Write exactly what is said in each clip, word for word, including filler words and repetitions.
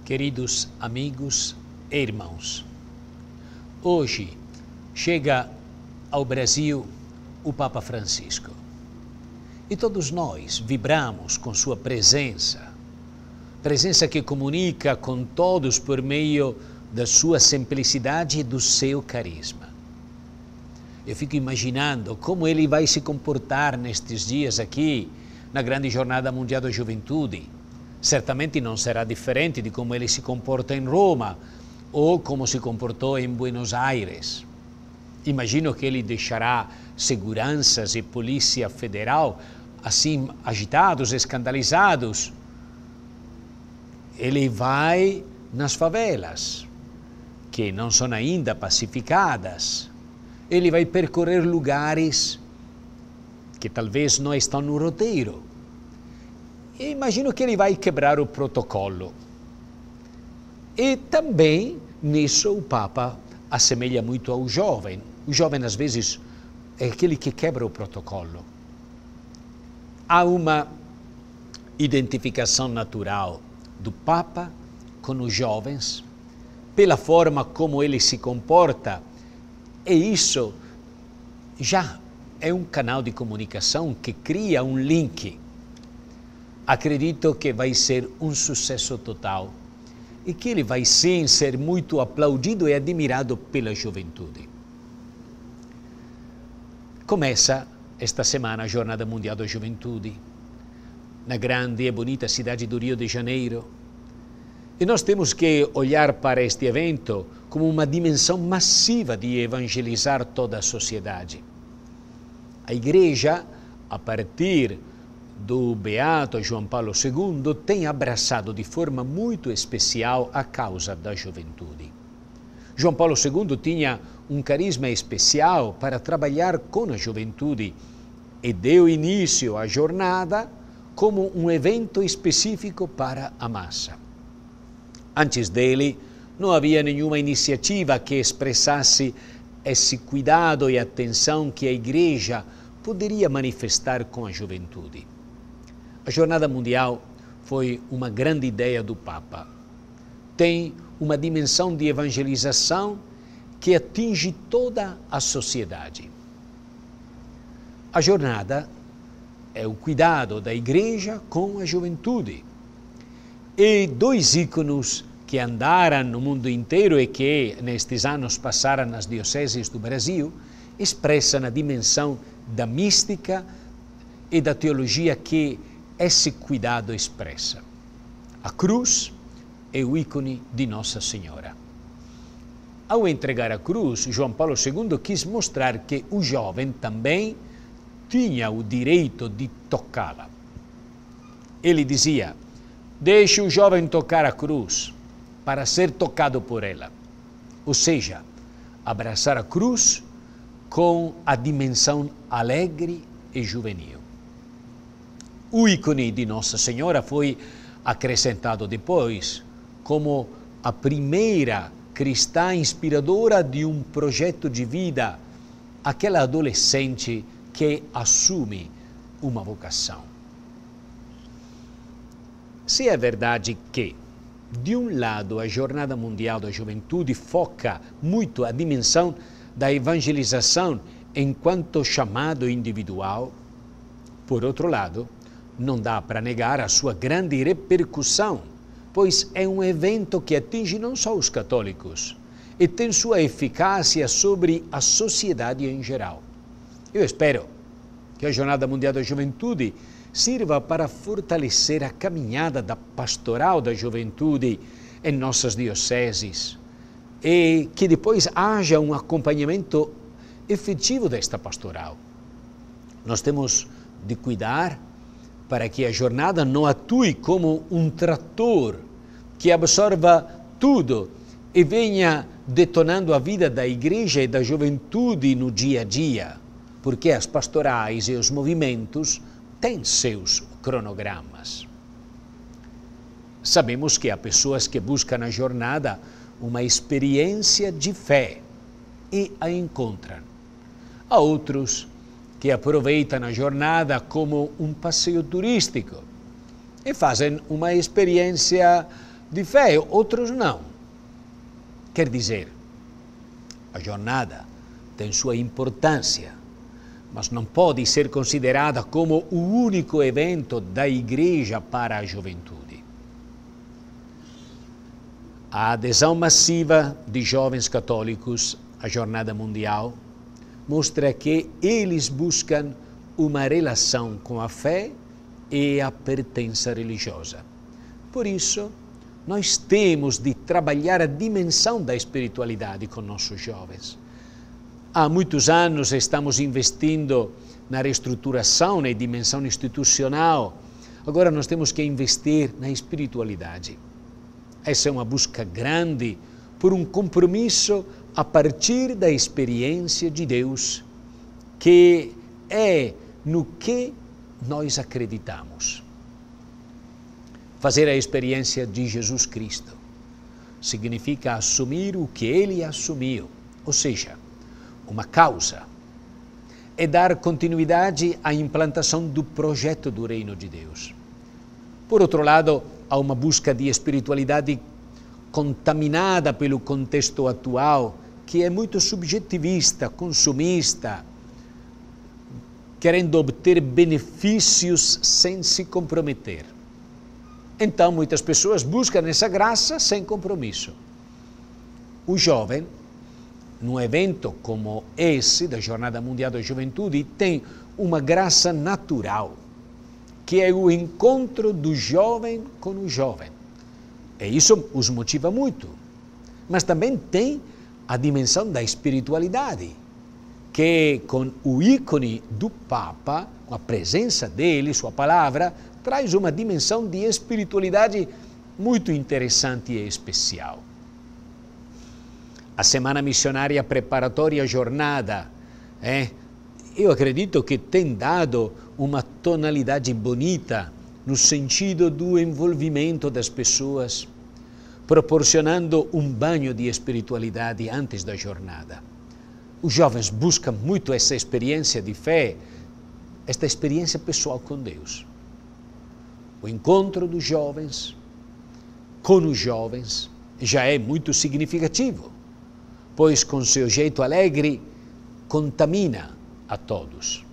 Queridos amigos e irmãos, hoje chega ao Brasil o Papa Francisco e todos nós vibramos com sua presença, presença que comunica com todos por meio da sua simplicidade e do seu carisma. Eu fico imaginando como ele vai se comportar nestes dias aqui na grande Jornada Mundial da Juventude. Certamente não será diferente de como ele se comporta em Roma ou como se comportou em Buenos Aires. Imagino que ele deixará seguranças e polícia federal assim agitados, escandalizados. Ele vai nas favelas, que não são ainda pacificadas. Ele vai percorrer lugares que talvez não estão no roteiro. E imagino que ele vai quebrar o protocolo. E também, nisso, o Papa assemelha muito ao jovem. O jovem, às vezes, é aquele que quebra o protocolo. Há uma identificação natural do Papa com os jovens, pela forma como ele se comporta, e isso já é um canal de comunicação que cria um link. Acredito que vai ser um sucesso total e que ele vai sim ser muito aplaudido e admirado pela juventude. Começa esta semana a Jornada Mundial da Juventude, na grande e bonita cidade do Rio de Janeiro. E nós temos que olhar para este evento como uma dimensão massiva de evangelizar toda a sociedade. A Igreja, a partir do Beato João Paulo segundo, tem abraçado de forma muito especial a causa da juventude. João Paulo segundo tinha um carisma especial para trabalhar com a juventude e deu início à jornada como um evento específico para a massa. Antes dele, não havia nenhuma iniciativa que expressasse esse cuidado e atenção que a Igreja poderia manifestar com a juventude. A Jornada Mundial foi uma grande ideia do Papa. Tem uma dimensão de evangelização que atinge toda a sociedade. A jornada é o cuidado da Igreja com a juventude. E dois ícones que andaram no mundo inteiro e que nestes anos passaram nas dioceses do Brasil expressam a dimensão da mística e da teologia que esse cuidado expressa. A cruz é o ícone de Nossa Senhora. Ao entregar a cruz, João Paulo segundo quis mostrar que o jovem também tinha o direito de tocá-la. Ele dizia: deixe o jovem tocar a cruz para ser tocado por ela. Ou seja, abraçar a cruz com a dimensão alegre e juvenil. O ícone de Nossa Senhora foi acrescentado depois como a primeira cristã inspiradora de um projeto de vida, aquela adolescente que assume uma vocação. Se é verdade que, de um lado, a Jornada Mundial da Juventude foca muito a dimensão da evangelização enquanto chamado individual, por outro lado, não dá para negar a sua grande repercussão, pois é um evento que atinge não só os católicos, e tem sua eficácia sobre a sociedade em geral. Eu espero que a Jornada Mundial da Juventude sirva para fortalecer a caminhada da pastoral da juventude em nossas dioceses e que depois haja um acompanhamento efetivo desta pastoral. Nós temos de cuidar para que a jornada não atue como um trator que absorva tudo e venha detonando a vida da Igreja e da juventude no dia a dia, porque as pastorais e os movimentos têm seus cronogramas. Sabemos que há pessoas que buscam na jornada uma experiência de fé e a encontram. Há outros que aproveitam a jornada como um passeio turístico e fazem uma experiência de fé, outros não. Quer dizer, a jornada tem sua importância, mas não pode ser considerada como o único evento da Igreja para a juventude. A adesão massiva de jovens católicos à Jornada Mundial mostra que eles buscam uma relação com a fé e a pertença religiosa. Por isso, nós temos de trabalhar a dimensão da espiritualidade com nossos jovens. Há muitos anos estamos investindo na reestruturação, na dimensão institucional. Agora nós temos que investir na espiritualidade. Essa é uma busca grande por um compromisso a partir da experiência de Deus, que é no que nós acreditamos. Fazer a experiência de Jesus Cristo significa assumir o que Ele assumiu, ou seja, uma causa, é dar continuidade à implantação do projeto do Reino de Deus. Por outro lado, há uma busca de espiritualidade contaminada pelo contexto atual, que é muito subjetivista, consumista, querendo obter benefícios sem se comprometer. Então, muitas pessoas buscam essa graça sem compromisso. O jovem, num evento como esse, da Jornada Mundial da Juventude, tem uma graça natural, que é o encontro do jovem com o jovem. E isso os motiva muito. Mas também tem a dimensão da espiritualidade, que com o ícone do Papa, com a presença dele, sua palavra, traz uma dimensão de espiritualidade muito interessante e especial. A Semana Missionária Preparatória à Jornada, é, eu acredito que tem dado uma tonalidade bonita no sentido do envolvimento das pessoas, proporcionando um banho de espiritualidade antes da jornada. Os jovens buscam muito essa experiência de fé, esta experiência pessoal com Deus. O encontro dos jovens com os jovens já é muito significativo, pois com seu jeito alegre contamina a todos.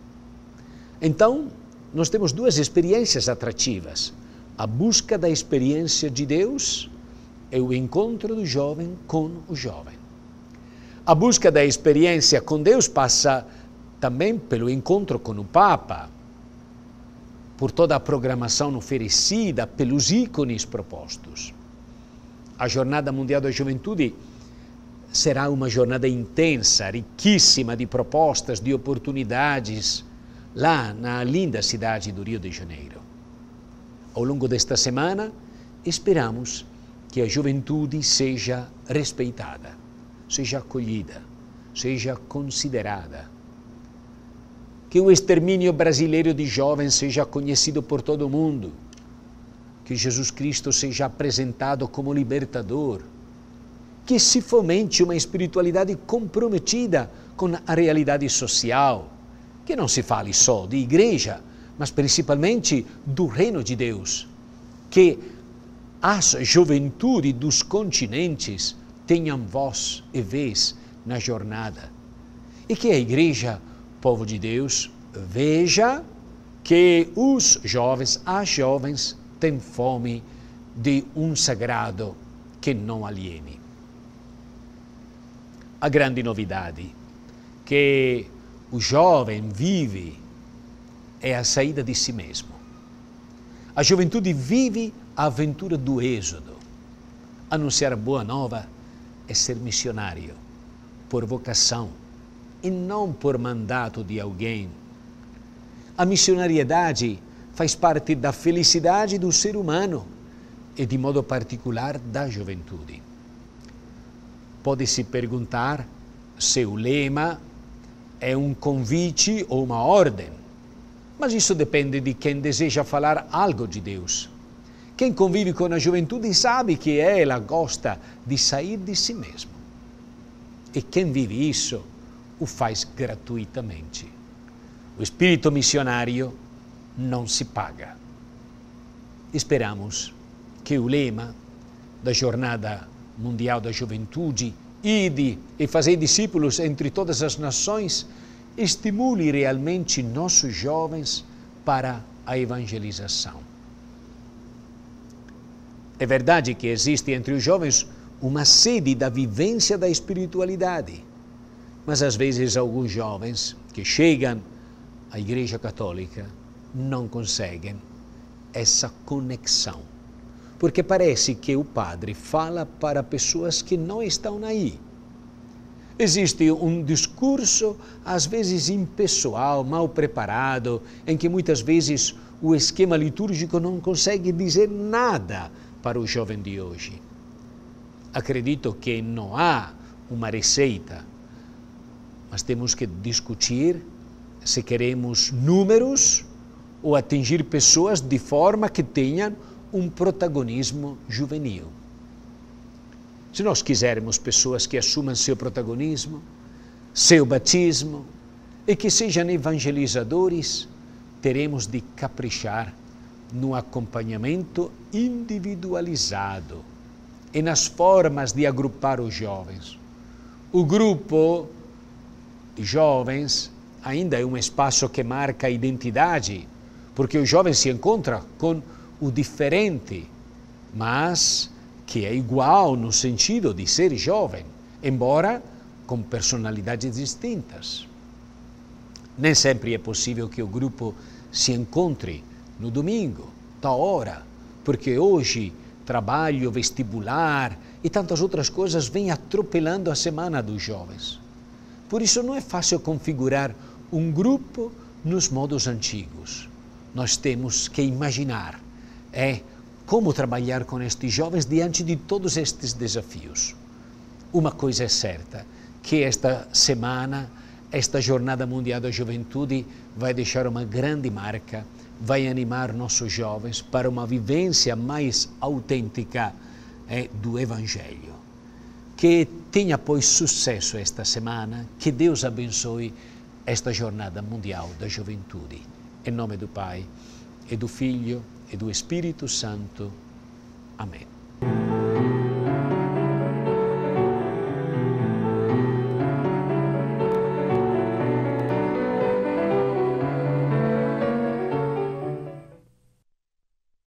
Então, nós temos duas experiências atrativas: a busca da experiência de Deus e o encontro do jovem com o jovem. A busca da experiência com Deus passa também pelo encontro com o Papa, por toda a programação oferecida, pelos ícones propostos. A Jornada Mundial da Juventude será uma jornada intensa, riquíssima de propostas, de oportunidades, lá na linda cidade do Rio de Janeiro. Ao longo desta semana, esperamos que a juventude seja respeitada, seja acolhida, seja considerada. Que o extermínio brasileiro de jovens seja conhecido por todo o mundo. Que Jesus Cristo seja apresentado como libertador. Que se fomente uma espiritualidade comprometida com a realidade social. Que não se fale só de igreja, mas principalmente do reino de Deus. Que as juventudes dos continentes tenham voz e vez na jornada. E que a igreja, povo de Deus, veja que os jovens, as jovens, têm fome de um sagrado que não aliene. A grande novidade que o jovem vive é a saída de si mesmo. A juventude vive a aventura do êxodo. Anunciar a boa nova é ser missionário, por vocação, e não por mandato de alguém. A missionariedade faz parte da felicidade do ser humano e, de modo particular, da juventude. Pode-se perguntar se o lema é um convite ou uma ordem, mas isso depende de quem deseja falar algo de Deus. Quem convive com a juventude sabe que ela gosta de sair de si mesmo. E quem vive isso o faz gratuitamente. O espírito missionário não se paga. Esperamos que o lema da Jornada Mundial da Juventude, ide e fazei discípulos entre todas as nações, estimule realmente nossos jovens para a evangelização. É verdade que existe entre os jovens uma sede da vivência da espiritualidade, mas às vezes alguns jovens que chegam à Igreja Católica não conseguem essa conexão, porque parece que o padre fala para pessoas que não estão aí. Existe um discurso, às vezes impessoal, mal preparado, em que muitas vezes o esquema litúrgico não consegue dizer nada para o jovem de hoje. Acredito que não há uma receita, mas temos que discutir se queremos números ou atingir pessoas de forma que tenham um protagonismo juvenil. Se nós quisermos pessoas que assumam seu protagonismo, seu batismo e que sejam evangelizadores, teremos de caprichar no acompanhamento individualizado e nas formas de agrupar os jovens. O grupo de jovens ainda é um espaço que marca a identidade, porque o jovem se encontra com o diferente, mas que é igual no sentido de ser jovem, embora com personalidades distintas. Nem sempre é possível que o grupo se encontre no domingo, tal hora, porque hoje trabalho, vestibular e tantas outras coisas vêm atropelando a semana dos jovens. Por isso não é fácil configurar um grupo nos modos antigos. Nós temos que imaginar é como trabalhar com estes jovens diante de todos estes desafios. Uma coisa é certa, que esta semana, esta Jornada Mundial da Juventude vai deixar uma grande marca, vai animar nossos jovens para uma vivência mais autêntica é, do Evangelho. Que tenha, pois, sucesso esta semana, que Deus abençoe esta Jornada Mundial da Juventude. Em nome do Pai, e do Filho, e do Espírito Santo. Amém.